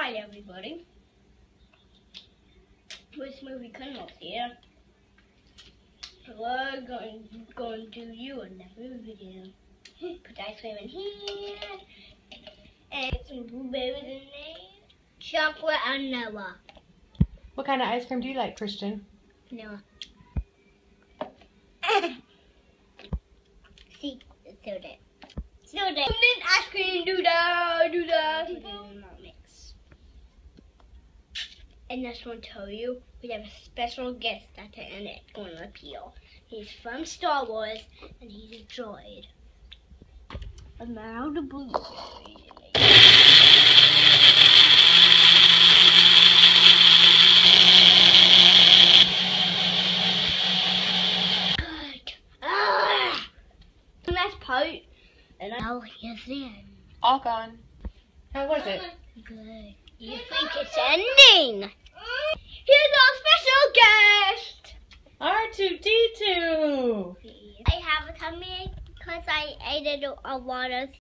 Alright everybody, this movie came up here. We're going to do you another video. Put the ice cream in here. And some blueberries in there. Chocolate and Noah. What kind of ice cream do you like, Christian? Noah. See, it's so dead. So dead. Ice cream, do that. Mix. And I just want to tell you, we have a special guest at the end that's going to appeal. He's from Star Wars, and he's a droid. And now the blueberries. Last part, and now here's the end. All gone. How was it? Good. You think it's ending? Here's our special guest! R2-D2! I have a tummy because I ate a lot of